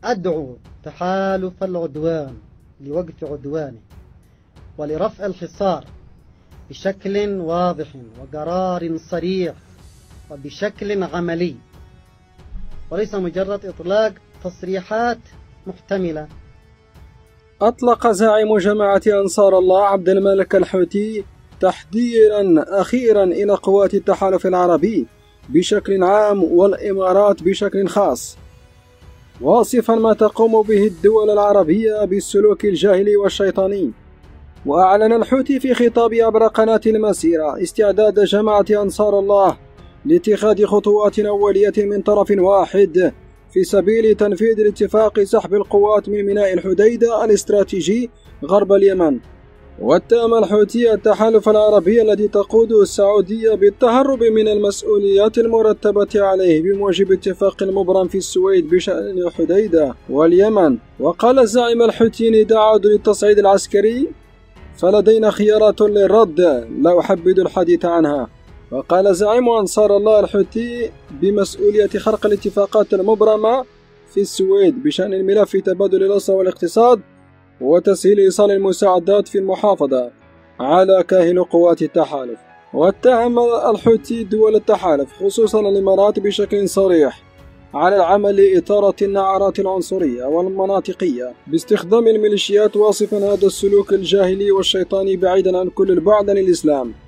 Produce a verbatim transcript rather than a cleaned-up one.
أدعو تحالف العدوان لوقف عدوانه ولرفع الحصار بشكل واضح وقرار صريح وبشكل عملي، وليس مجرد إطلاق تصريحات محتملة. أطلق زعيم جماعة أنصار الله عبد الملك الحوثي تحذيرا أخيرا إلى قوات التحالف العربي بشكل عام والإمارات بشكل خاص، واصفا ما تقوم به الدول العربية بالسلوك الجاهلي والشيطاني. وأعلن الحوثي في خطاب عبر قناة المسيرة استعداد جماعة أنصار الله لاتخاذ خطوات أولية من طرف واحد في سبيل تنفيذ الاتفاق سحب القوات من ميناء الحديدة الاستراتيجي غرب اليمن. واتهم الحوثي التحالف العربي الذي تقوده السعودية بالتهرب من المسؤوليات المرتبة عليه بموجب اتفاق مبرم في السويد بشأن الحديدة واليمن. وقال الزعيم الحوثي إذا عادوا للتصعيد العسكري فلدينا خيارات للرد لا أحبذ الحديث عنها. وقال زعيم أنصار الله الحوثي بمسؤولية خرق الاتفاقات المبرمة في السويد بشأن الملف تبادل الأسرى والاقتصاد وتسهيل إيصال المساعدات في المحافظة على كاهل قوات التحالف. واتهم الحوثي دول التحالف خصوصا الإمارات بشكل صريح على العمل لإثارة النعرات العنصرية والمناطقية باستخدام الميليشيات، واصفا هذا السلوك الجاهلي والشيطاني بعيدا عن كل البعد عن الإسلام.